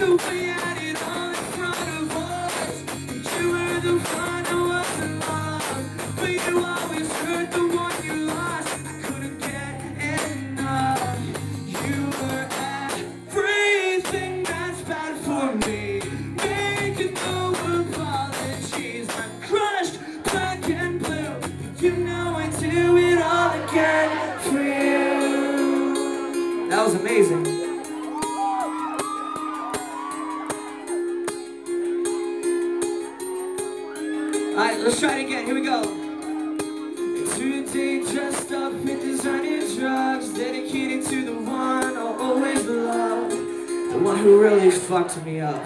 we had it all in front of us. You were the one I was in love, but you always hurt the one you lost. I couldn't get enough. You were everything that's bad for me. Making no apologies. I'm crushed, black and blue. You know I do it all again for you. That was amazing. Alright, let's try it again. Here we go. Today, dressed up in designer drugs, dedicated to the one I'll always love, the one who really fucked me up.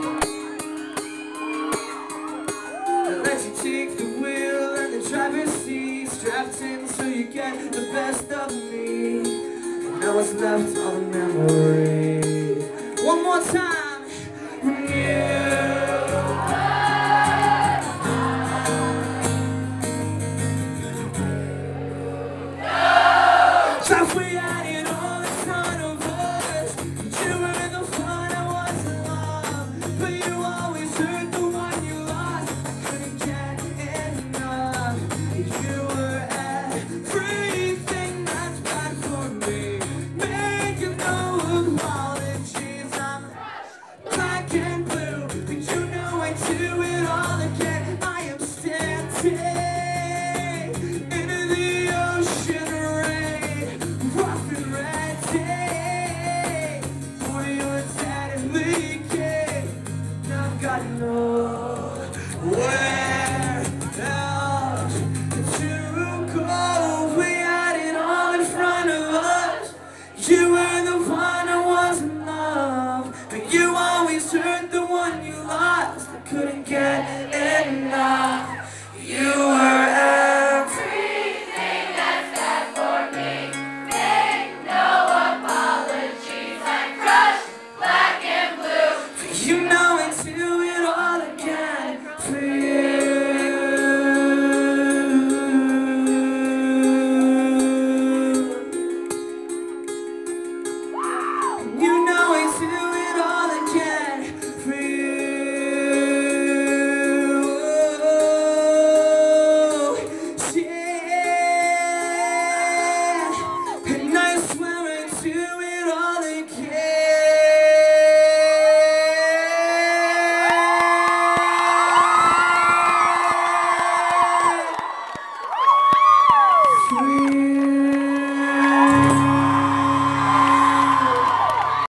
That lets you take the wheel and the driver's seat, strapped in so you get the best of me. And now what's left are the memories. One more time. From you. So we had it all in front of us. You were the one I was in love, but you always hurt the one you lost. I couldn't get enough. You were everything that's bad for me. Making no apologies. I'm black and blue, but you know I do it all again. I am standing into the ocean rain, rough and ready for your deadly game. Now I've got nowhere else to go. We had it all in front of us. You were the one I was in love, but you always hurt the one you lost. I couldn't get